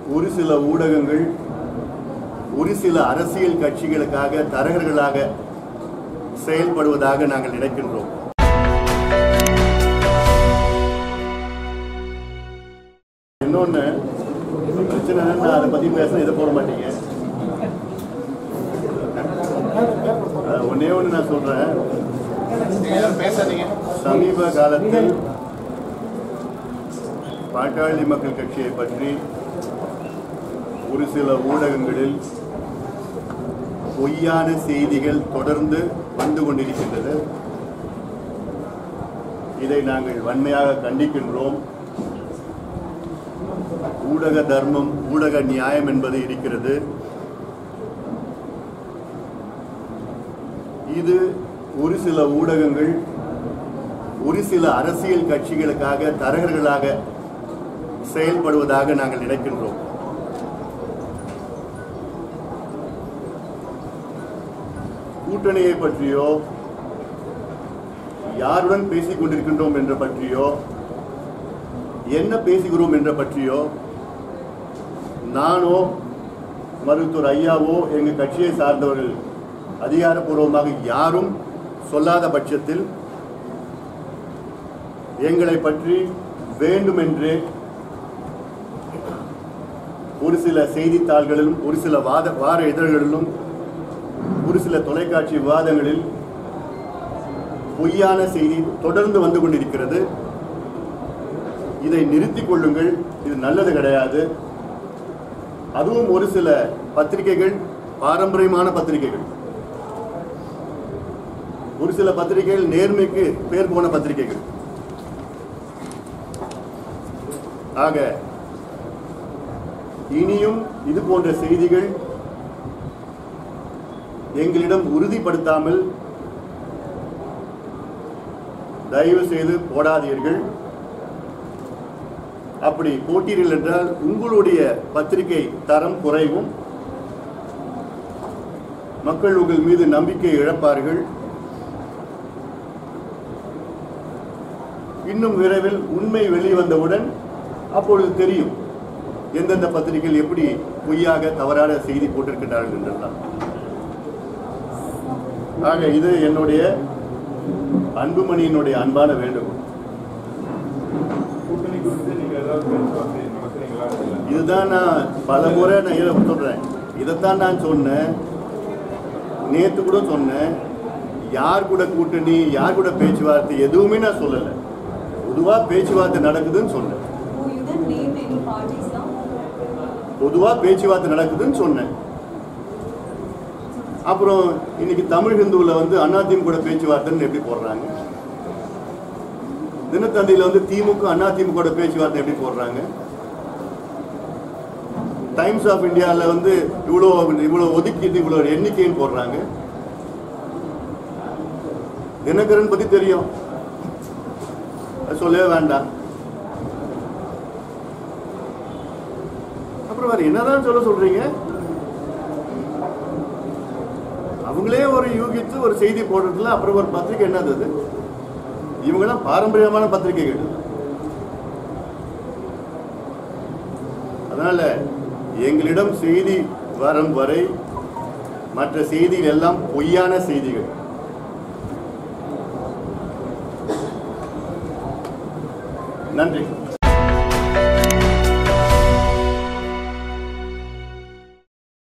ஒரு சில ஊடகங்கள் ஒரு சில அரசியல் கட்சிகளுக்காக தரகர்களாக செயல்படுவதாக நாங்கள் நினைக்கின்றோம். இன்னொன்று பிரச்சனை நான் அதை பற்றி பேச இதை போட மாட்டீங்க. ஒன்னே ஒன்று நான் சொல்றேன். சமீப காலத்தில் பாட்டாளி மக்கள் கட்சியை பற்றி ஒரு சில ஊடகங்களில் பொய்யான செய்திகள் தொடர்ந்து வந்து கொண்டிருக்கின்றது. இதை நாங்கள் வன்மையாக கண்டிக்கின்றோம். ஊடக தர்மம், ஊடக நியாயம் என்பது இருக்கிறது. இது ஒரு சில ஊடகங்கள் ஒரு சில அரசியல் கட்சிகளுக்காக தரகர்களாக செயல்படுவதாக நாங்கள் நினைக்கின்றோம். கூட்டணியை பற்றியோ யாருடன் பேசிக் கொண்டிருக்கின்றோம் என்ற பற்றியோ என்ன பேசுகிறோம் என்ற பற்றியோ நானோ மருத்துவர் ஐயாவோ எங்கள் கட்சியை சார்ந்தவர்கள் அதிகாரப்பூர்வமாக யாரும் சொல்லாத பட்சத்தில் எங்களை பற்றி வேண்டுமென்றே ஒரு சில செய்தித்தாள்களிலும் ஒரு சில வார இதழ்களிலும் ஒரு சில தொலைக்காட்சி விவாதங்களில் பொய்யான செய்தி தொடர்ந்து வந்து கொண்டிருக்கிறது. இதை நிறுத்திக் கொள்ளுங்கள், இது நல்லது கிடையாது. அதுவும் ஒரு சில பத்திரிகைகள் பாரம்பரியமான பத்திரிகைகள், ஒரு சில பத்திரிகைகள் நேர்மைக்கு பேர் போன பத்திரிகைகள். ஆக இனியும் இது போன்ற செய்திகள் எங்களிடம் உறுதிப்படுத்தாமல் தயவு செய்து போடாதீர்கள். அப்படி போட்டீர்கள் என்றால் உங்களுடைய பத்திரிகை தரம் குறைவும், மக்கள் உங்கள் மீது நம்பிக்கை இழப்பார்கள். இன்னும் விரைவில் உண்மை வெளிவந்தவுடன் அப்பொழுது தெரியும் எந்தெந்த பத்திரிகைகள் எப்படி பொய்யாக தவறான செய்தி போட்டிருக்கின்றார்கள் என்றெல்லாம். ஆக இது என்னுடைய அன்புமணியினுடைய அன்பான வேண்டுகோள். இதுதான் நான் பல முறை நான் சொல்றேன். இதைத்தான் நான் சொன்னேன், நேற்று கூட சொன்னேன். யார் கூட கூட்டணி, யார் கூட பேச்சுவார்த்தை எதுவுமே நான் சொல்லலை. பொதுவா பேச்சுவார்த்தை நடக்குதுன்னு சொன்னேன். பொதுவா பேச்சுவார்த்தை நடக்குதுன்னு சொன்னேன். அப்புறம் இன்னைக்கு தமிழ் ஹிந்துவில் வந்து அதிமுக கூட பேச்சுவார்த்தைன்னு எப்படி போடுறாங்க? தினத்தந்தியில் வந்து திமுக அதிமுக கூட பேச்சுவார்த்தை எப்படி போடுறாங்க? டைம்ஸ் ஆஃப் இந்தியாவில் வந்து இவ்வளோ ஒதுக்கீடு இவ்வளோ எண்ணிக்கைன்னு போடுறாங்க. தினகரன் பத்தி தெரியும், சொல்லவே வேண்டாம். அப்புறம் வேற என்னதான் சொல்றீங்க? அவங்களே ஒரு யூகித்து ஒரு செய்தி போடுறதுல அப்புறம் ஒரு பத்திரிகை என்னது? இவங்கெல்லாம் பாரம்பரியமான பத்திரிகைகள். அதனால எங்களிடம் செய்தி வரும் வரை மற்ற செய்திகள் எல்லாம் பொய்யான செய்திகள். நன்றி.